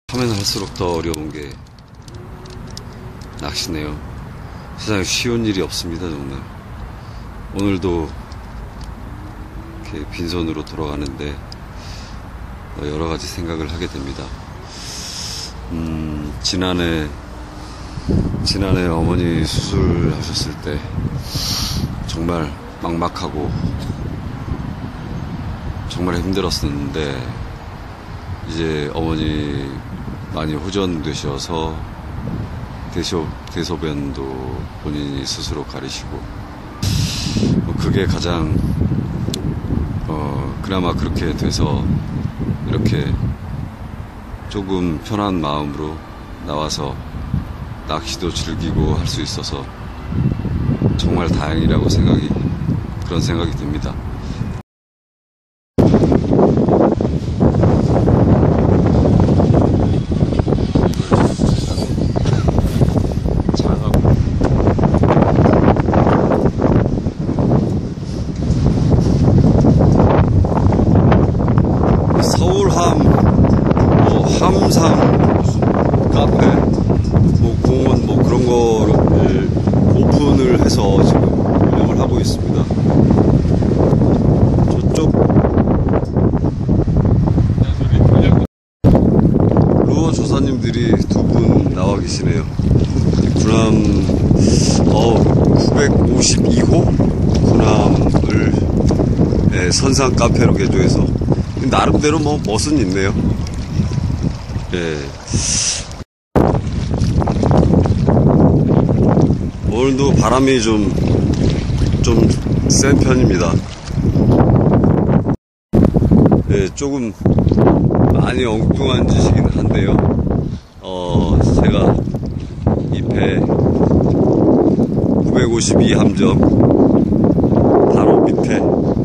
하면 할수록 더 어려운 게 낚시네요. 세상에 쉬운 일이 없습니다, 정말. 오늘도 이렇게 빈손으로 돌아가는데 여러 가지 생각을 하게 됩니다. 지난해 어머니 수술하셨을 때 정말 막막하고 정말 힘들었었는데 이제 어머니 많이 호전되셔서 대소변도 본인이 스스로 가리시고 그게 가장 그나마 그렇게 돼서 이렇게 조금 편한 마음으로 나와서 낚시도 즐기고 할 수 있어서 정말 다행이라고 그런 생각이 듭니다. 함상 카페, 공원 그런 거를 오픈을 해서 지금 운영을 하고 있습니다. 저쪽 루어 조사님들이 두 분 나와 계시네요. 군함 952호 군함을 선상 카페로 개조해서 나름대로 멋은 있네요. 예. 오늘도 바람이 좀 센 편입니다. 예, 조금 많이 엉뚱한 짓이긴 한데요. 제가 이 배 952 함정 바로 밑에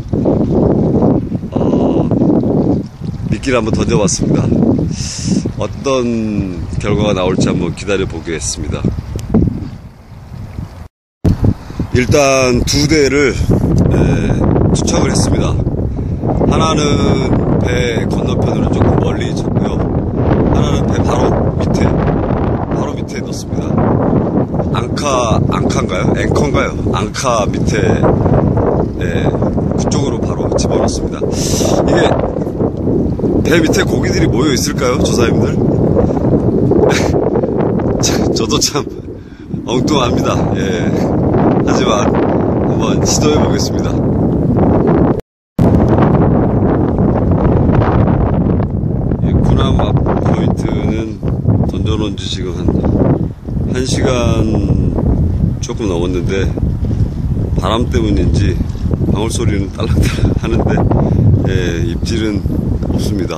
미끼를 한번 던져봤습니다. 어떤 결과가 나올지 한번 기다려 보겠습니다. 일단 두 대를 투척을 했습니다. 하나는 배 건너편으로 조금 멀리 쳤고요. 하나는 배 바로 밑에 넣습니다. 앙카인가요? 앵커인가요? 앙카 밑에 그쪽으로 바로 집어넣습니다. 이게 배 밑에 고기들이 모여 있을까요, 조사님들? 저도 참 엉뚱합니다. 예. 하지만 한번 시도해 보겠습니다. 이 군함 앞 포인트는 던져놓은 지 지금 한 1시간 조금 넘었는데 바람 때문인지 방울 소리는 딸랑딸랑 하는데 입질은 없습니다.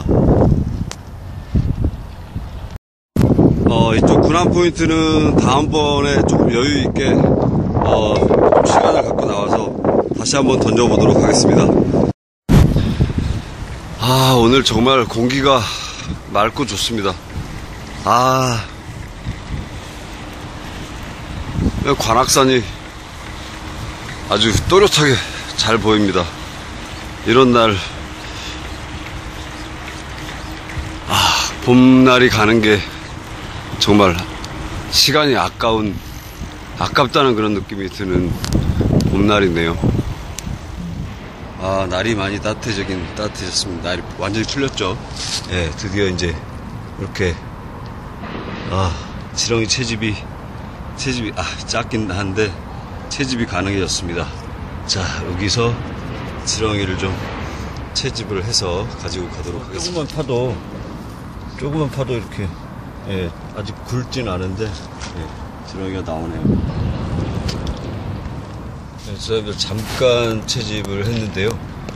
이쪽 군함 포인트는 다음번에 조금 여유있게 좀 시간을 갖고 나와서 다시 한번 던져보도록 하겠습니다. 오늘 정말 공기가 맑고 좋습니다. 관악산이 아주 또렷하게 잘 보입니다. 이런 날 봄날이 가는 게 정말 시간이 아깝다는 그런 느낌이 드는 봄날이네요. 날이 많이 따뜻해졌습니다. 날이 완전히 풀렸죠. 예, 드디어 이제 이렇게 지렁이 채집이 작긴 한데 채집이 가능해졌습니다. 자, 여기서 지렁이를 좀 채집을 해서 가지고 가도록 하겠습니다. 조금만 파도 이렇게 아직 굵진 않은데 지렁이가 나오네요. 저희들 잠깐 채집을 했는데요.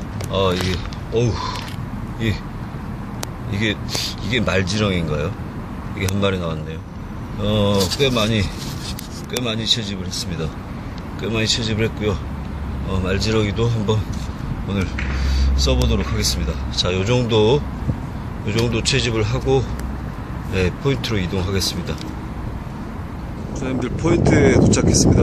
이게 말지렁이인가요? 이게 한 마리 나왔네요. 꽤 많이 채집을 했습니다. 꽤 많이 채집을 했고요. 말지렁이도 한번 오늘 써보도록 하겠습니다. 자, 요 정도 채집을 하고 포인트로 이동하겠습니다. 선생님들 포인트에 도착했습니다.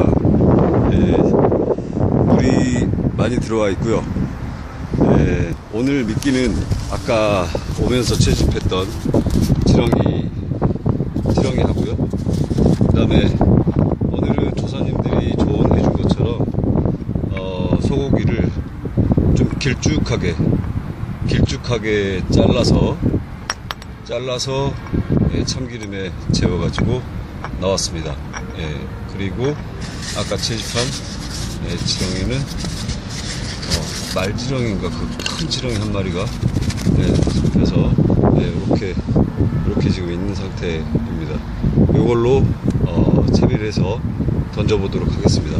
물이 많이 들어와 있고요. 오늘 미끼는 아까 보면서 채집했던 지렁이 하고요. 그 다음에 오늘은 조사님들이 조언해준 것처럼 소고기를 좀 길쭉하게 잘라서 참기름에 재워가지고 나왔습니다. 그리고 아까 채집한 지렁이는 말지렁이인가 그 큰 지렁이 한 마리가 잡혀서 이렇게 지금 있는 상태입니다. 이걸로 채비를 해서 던져보도록 하겠습니다.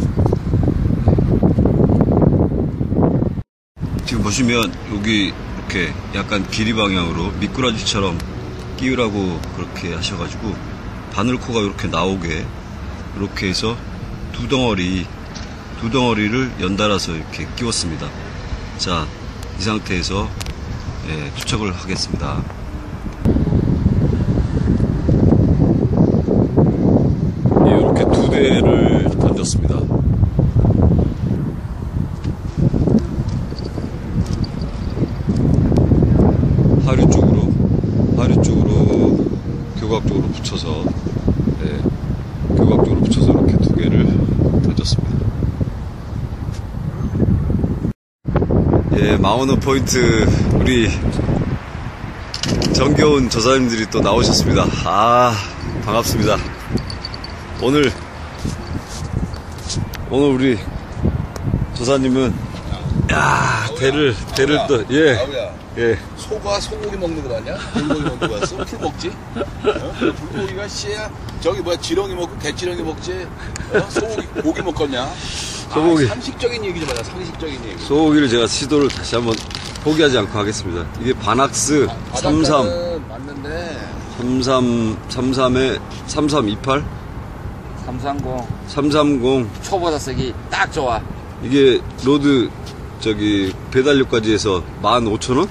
지금 보시면 여기 이렇게 약간 길이 방향으로 미꾸라지처럼 끼우라고 그렇게 하셔가지고 바늘코가 이렇게 나오게 이렇게 해서 두 덩어리를 연달아서 이렇게 끼웠습니다. 자, 이 상태에서 투척을 하겠습니다. 이렇게 두 대를 던졌습니다. 하류 쪽으로 교각적으로 붙여서 이렇게 두 개를 던졌습니다. 마우너 포인트 우리 정겨운 조사님들이 또 나오셨습니다. 반갑습니다. 오늘 우리 조사님은 대를 또 소가 소고기 먹는 거 아니야? 불고기 먹는 거였어? 풀 먹지? 불고기가 씨야 저기 지렁이 먹고 개지렁이 먹지? 소고기 고기 먹겠냐? 소고기. 상식적인 얘기 좀 하자. 상식적인 얘기. 소고기를 제가 시도를 다시 한번 포기하지 않고 하겠습니다. 이게 바낙스 33 맞는데 33에 3328 330 초보자 쓰기 딱 좋아. 이게 로드 배달료까지 해서 15,000원?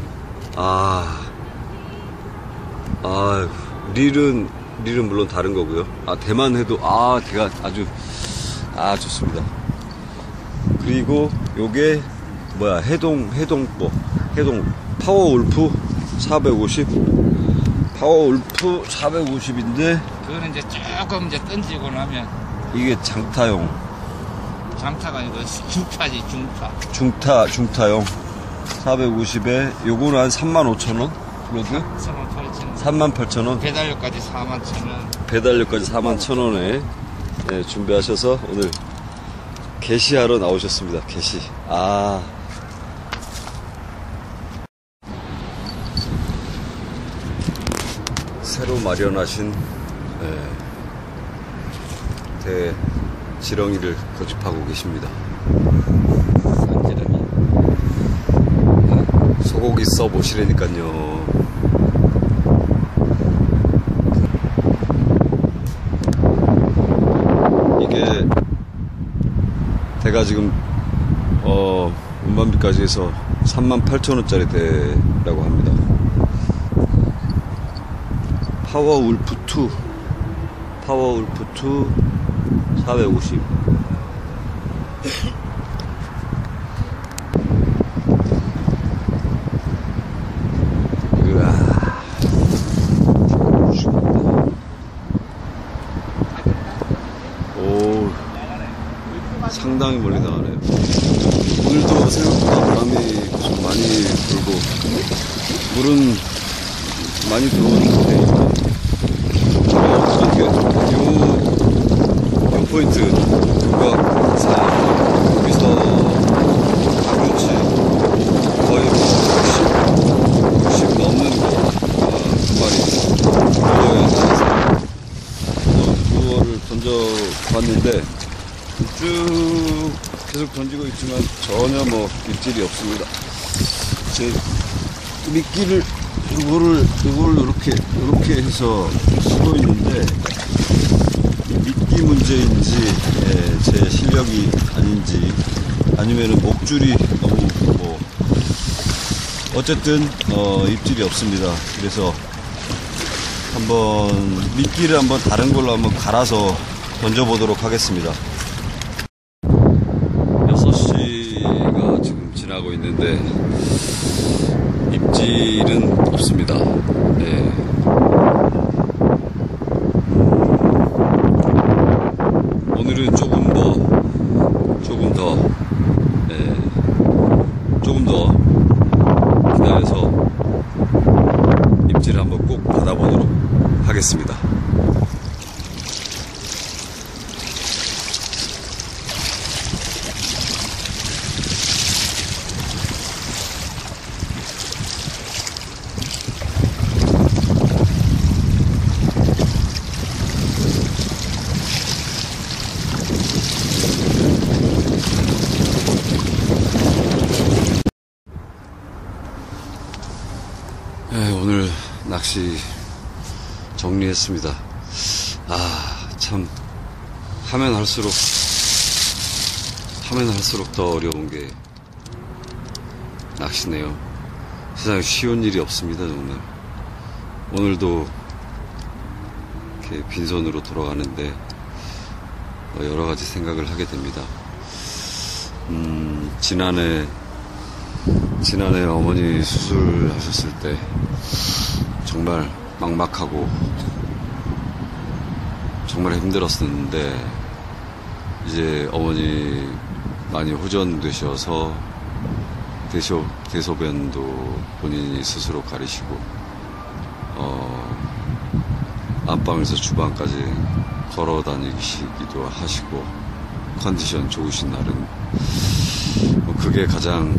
릴은 물론 다른 거고요. 대만 해도 대가 아주 좋습니다. 그리고 요게 해동 파워울프 450 450인데 그거는 이제 조금 던지고 나면 이게 장타용 장타가 아니고 중타 중타용 450에 요거는 한 35,000원 로드 38,000원 배달료까지 41,000원 배달료까지 41,000원에 준비하셔서 오늘 게시하러 나오셨습니다. 게시. 새로 마련하신 지렁이를 고집하고 계십니다. 소고기 써보시라니까요. 이게 대가 지금 운반비까지 해서 38,000원짜리 대라고 합니다. 파워울프 2 450 상당히 멀리 나가네요. 오늘도 생각보다 바람이 좀 많이 불고 물은 많이 들어오는데 요 포인트 교각사 여기서 가끔씩 거의 60 넘는 두 마리 그거를 던져봤는데 쭉 계속 던지고 있지만 전혀 입질이 없습니다. 제 미끼를 이거를 이렇게 해서 쓰고 있는데 미끼 문제인지 제 실력이 아닌지 아니면은 목줄이 너무 어쨌든 입질이 없습니다. 그래서 미끼를 한번 다른 걸로 한번 갈아서 던져보도록 하겠습니다. 6시가 지금 지나고 있는데 입질은 꼭 받아보도록 하겠습니다. 네, 오늘 낚시 정리했습니다. 참 하면 할수록 더 어려운 게 낚시네요. 세상에 쉬운 일이 없습니다. 정말 오늘도 이렇게 빈손으로 돌아가는데 여러 가지 생각을 하게 됩니다. 지난해 어머니 수술하셨을 때 정말 막막하고 정말 힘들었었는데 이제 어머니 많이 호전되셔서 대소변도 본인이 스스로 가리시고 안방에서 주방까지 걸어 다니시기도 하시고 컨디션 좋으신 날은 그게 가장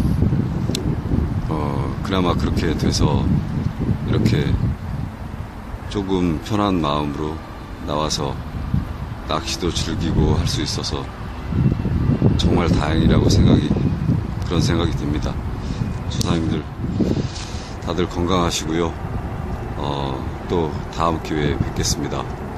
그나마 그렇게 돼서 이렇게 조금 편한 마음으로 나와서 낚시도 즐기고 할 수 있어서 정말 다행이라고 그런 생각이 듭니다. 조상님들 다들 건강하시고요. 또 다음 기회에 뵙겠습니다.